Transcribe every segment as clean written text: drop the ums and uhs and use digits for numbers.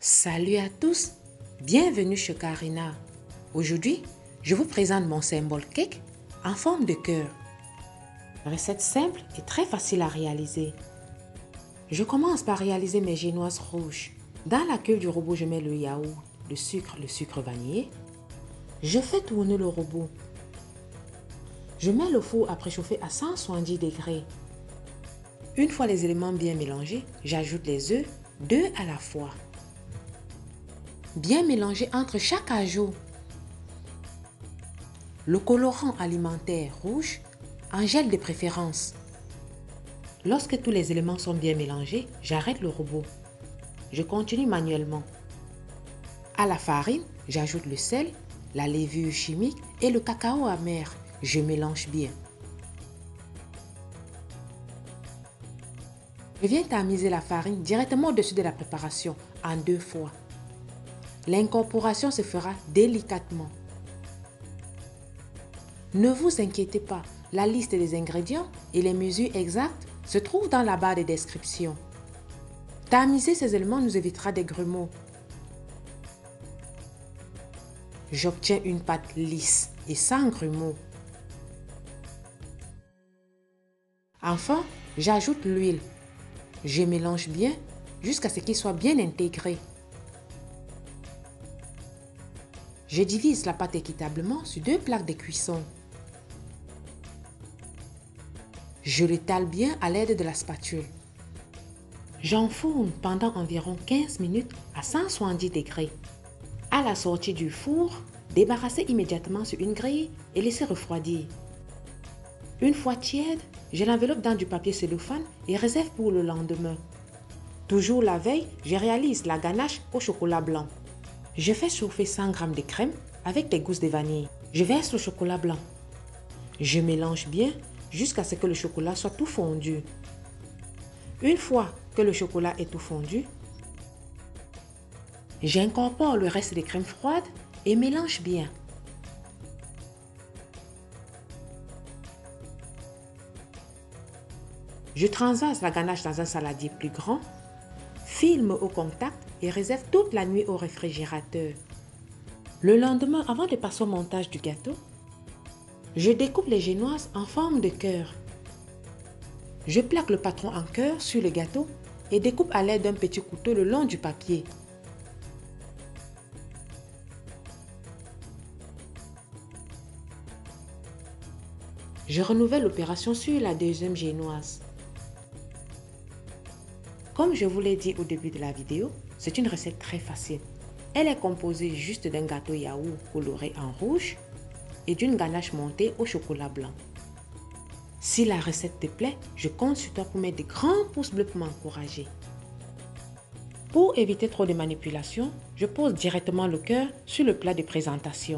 Salut à tous, bienvenue chez Karina. Aujourd'hui, je vous présente mon symbole cake en forme de cœur. Recette simple et très facile à réaliser. Je commence par réaliser mes génoises rouges. Dans la cuve du robot, je mets le yaourt, le sucre vanillé. Je fais tourner le robot. Je mets le four à préchauffer à 170 degrés. Une fois les éléments bien mélangés, j'ajoute les œufs, 2 à la fois. Bien mélanger entre chaque ajout. Le colorant alimentaire rouge, en gel de préférence. Lorsque tous les éléments sont bien mélangés, j'arrête le robot. Je continue manuellement. À la farine, j'ajoute le sel, la levure chimique et le cacao amer. Je mélange bien. Je viens tamiser la farine directement au-dessus de la préparation en 2 fois. L'incorporation se fera délicatement. Ne vous inquiétez pas, la liste des ingrédients et les mesures exactes se trouvent dans la barre de description. Tamiser ces éléments nous évitera des grumeaux. J'obtiens une pâte lisse et sans grumeaux. Enfin, j'ajoute l'huile. Je mélange bien jusqu'à ce qu'il soit bien intégré. Je divise la pâte équitablement sur 2 plaques de cuisson. Je l'étale bien à l'aide de la spatule. J'enfourne pendant environ 15 minutes à 170 degrés. À la sortie du four, débarrassez immédiatement sur une grille et laissez refroidir. Une fois tiède, je l'enveloppe dans du papier cellophane et réserve pour le lendemain. Toujours la veille, je réalise la ganache au chocolat blanc. Je fais chauffer 100 g de crème avec des gousses de vanille. Je verse le chocolat blanc. Je mélange bien jusqu'à ce que le chocolat soit tout fondu. Une fois que le chocolat est tout fondu, j'incorpore le reste des crèmes froides et mélange bien. Je transvase la ganache dans un saladier plus grand, filme au contact et réserve toute la nuit au réfrigérateur. Le lendemain, avant de passer au montage du gâteau, je découpe les génoises en forme de cœur. Je plaque le patron en cœur sur le gâteau et découpe à l'aide d'un petit couteau le long du papier. Je renouvelle l'opération sur la deuxième génoise. Comme je vous l'ai dit au début de la vidéo, c'est une recette très facile. Elle est composée juste d'un gâteau yaourt coloré en rouge et d'une ganache montée au chocolat blanc. Si la recette te plaît, je compte sur toi pour mettre de grands pouces bleus pour m'encourager. Pour éviter trop de manipulations, je pose directement le cœur sur le plat de présentation.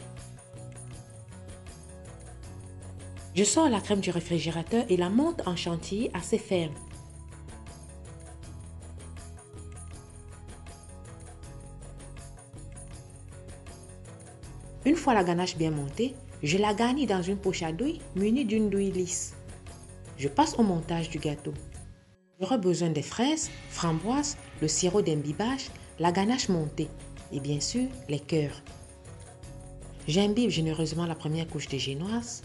Je sors la crème du réfrigérateur et la monte en chantilly assez ferme. Une fois la ganache bien montée, je la garnis dans une poche à douille munie d'une douille lisse. Je passe au montage du gâteau. J'aurai besoin des fraises, framboises, le sirop d'imbibage, la ganache montée et bien sûr les cœurs. J'imbibe généreusement la première couche de génoise.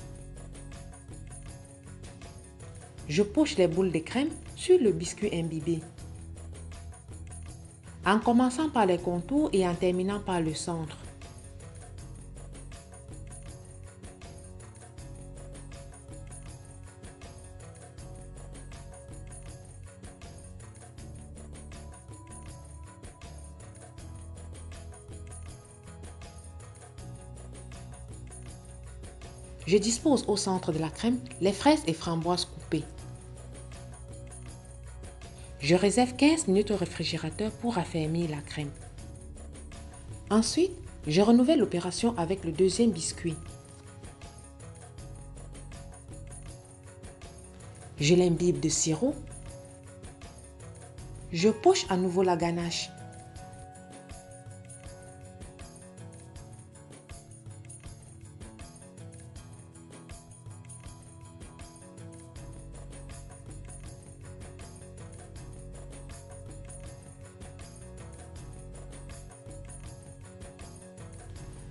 Je poche les boules de crème sur le biscuit imbibé. En commençant par les contours et en terminant par le centre. Je dispose au centre de la crème les fraises et framboises coupées. Je réserve 15 minutes au réfrigérateur pour raffermir la crème. Ensuite, je renouvelle l'opération avec le deuxième biscuit. Je l'imbibe de sirop. Je poche à nouveau la ganache.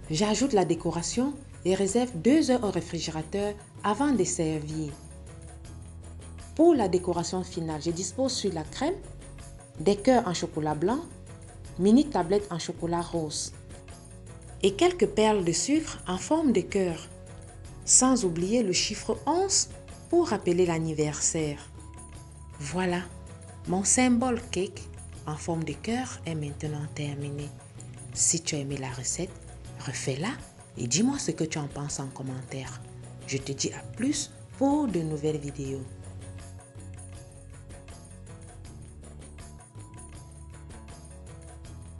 J'ajoute la décoration et réserve 2 heures au réfrigérateur avant de servir. Pour la décoration finale, je dispose sur la crème des cœurs en chocolat blanc, mini tablettes en chocolat rose et quelques perles de sucre en forme de cœur, sans oublier le chiffre 11 pour rappeler l'anniversaire. Voilà, mon symbole cake en forme de cœur est maintenant terminé. Si tu as aimé la recette, refais-la et dis-moi ce que tu en penses en commentaire. Je te dis à plus pour de nouvelles vidéos.